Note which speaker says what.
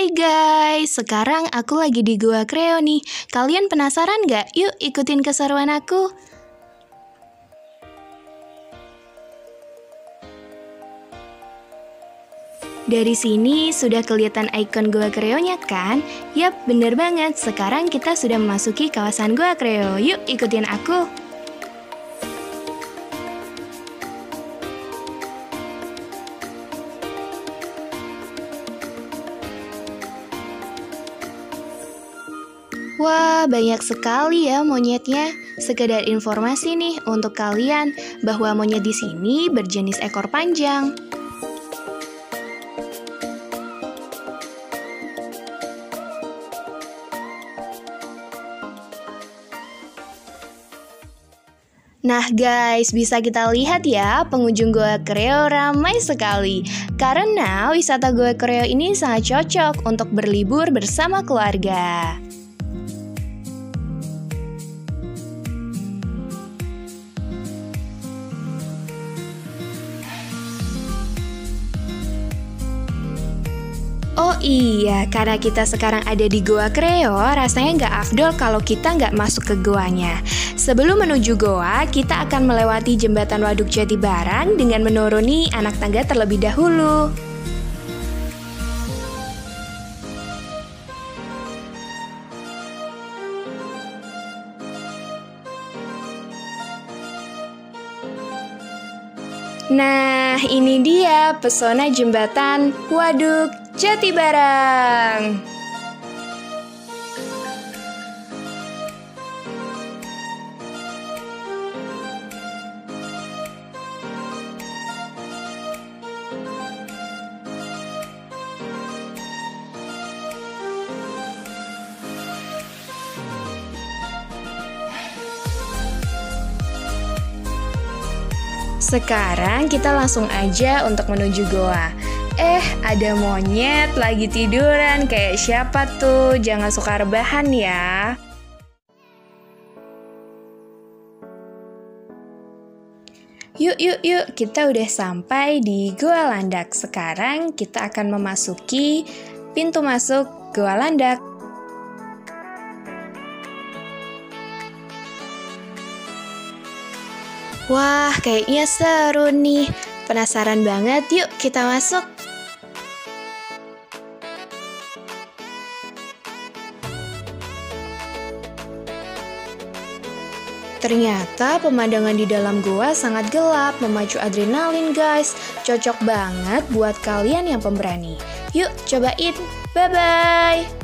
Speaker 1: Hai guys, sekarang aku lagi di Gua Kreo nih. Kalian penasaran gak? Yuk ikutin keseruan aku. Dari sini sudah kelihatan ikon Gua Kreo-nya kan? Yap, bener banget. Sekarang kita sudah memasuki kawasan Gua Kreo. Yuk ikutin aku. Wah, banyak sekali ya monyetnya. Sekedar informasi nih untuk kalian bahwa monyet di sini berjenis ekor panjang. Nah guys, bisa kita lihat ya, pengunjung Gua Kreo ramai sekali. Karena wisata Gua Kreo ini sangat cocok untuk berlibur bersama keluarga. Oh iya, karena kita sekarang ada di Gua Kreo, rasanya nggak afdol kalau kita nggak masuk ke goanya. Sebelum menuju goa, kita akan melewati jembatan Waduk Jatibarang dengan menuruni anak tangga terlebih dahulu. Nah, ini dia pesona jembatan Waduk Jatibarang. Sekarang kita langsung aja untuk menuju goa. Ada monyet lagi tiduran, kayak siapa tuh? Jangan suka rebahan ya. Yuk, kita udah sampai di Goa Landak. Sekarang kita akan memasuki pintu masuk Goa Landak. Wah, kayaknya seru nih. Penasaran banget, yuk kita masuk. Ternyata pemandangan di dalam goa sangat gelap, memacu adrenalin guys. Cocok banget buat kalian yang pemberani. Yuk cobain, bye-bye!